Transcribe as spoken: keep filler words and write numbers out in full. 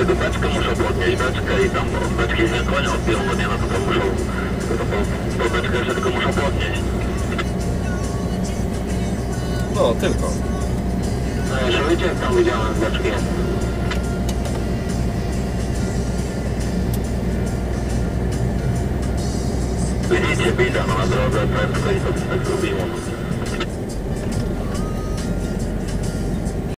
Tylko beczkę muszą podnieść, beczkę i tam beczki z konia odbiją wodnie, no to to muszą, to, to, to beczkę jeszcze tylko muszą podnieść. No, tylko. No jeszcze wiecie, jak tam widziałem beczki. Widzicie, widać, no na drodze prędko i to tak zrobiło.